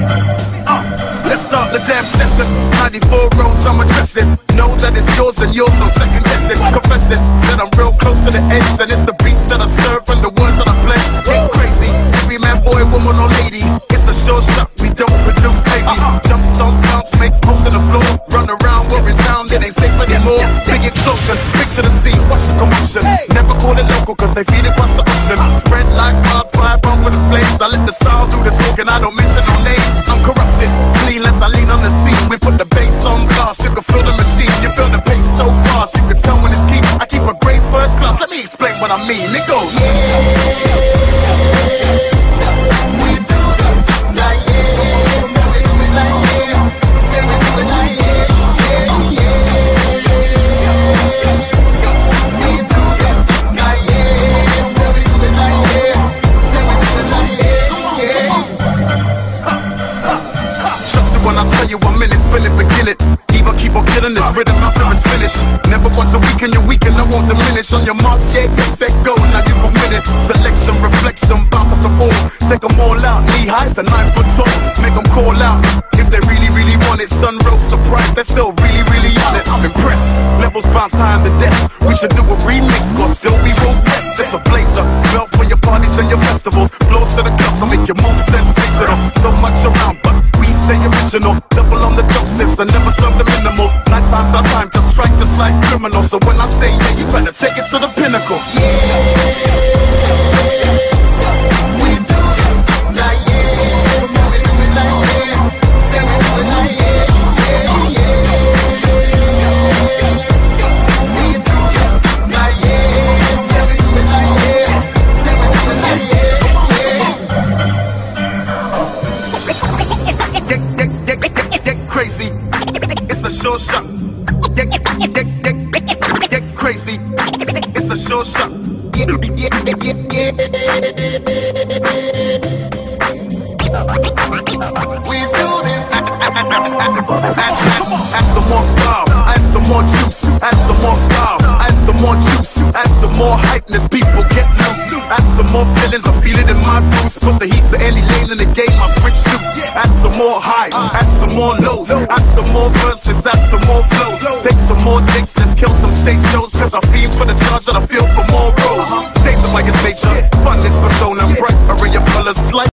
Let's start the damn session. 94 roads, I'm addressing. Know that it's yours and yours, no second guessing. Confessing that I'm real close to the edge, and it's the beats that I serve and the words that I play. Get crazy, every man, boy, woman, or lady. It's a sure shot, we don't produce babies. Jump, stomp, bounce, make posts on the floor. Run around, we're in town, it ain't safe anymore. Big explosion, picture the scene, watch the commotion. Never call it local, cause they feed it across the ocean. Spread like wildfire, burn with the flames. I let the style do the talking, I don't mention no names. Uncorrupted, cleanless, I lean on the scene. We put the bass on blast, you can feel the machine. You feel the pace so fast, you can tell when it's key. I keep a great first class, let me explain what I mean. It goes, we do this like yeah. Say we do it like yeah. Say we do it like yeah. We do this like yeah. Say we do it like yeah. Say we do it like yeah. Trust it when I tell you I'm in it, spin it, begin it. Even keep on killing this rhythm after it's finished. Never once a weekend, you're weak and I won't diminish. On your marks, yeah, get set, go, now you can win it. Selection, reflection, bounce off the ball. Take them all out, knee high to 9 foot tall. Make them call out, if they really, really want it. Sun road surprise, they're still really, really on it. I'm impressed, levels bounce high on the desk. We should do a remix, cause still we roll best. It's a blazer, belt for your parties and your festivals. Flows to the clubs, I'll make your move sensational. So much around, but we stay original. Double on the doses, I never serve the minimal. 9 times our time to strike just like criminal. So when I say yeah, you better take it to the pinnacle. We do this like yeah. Say we do it like yeah. Say we do it like yeah. We do this like yeah. Say we do it like yeah. Say we do it like yeah. Get crazy. It's a sure shot. Get crazy. It's a sure shot. We do this. Add some more style, add some more juice, add some more style, add some more juice, add some more hypeness. People get loose. Add some more feelings, I feel it in my boots. Put the heat to any lane in the game, I switch suits. Add some more highs, add some more lows, add some more verses, add some more flows. Take some more dates, let's kill some stage shows. Cause I feel for the charge that I feel for more roles. Stage by your nature, fun is persona, bright array of colors, slight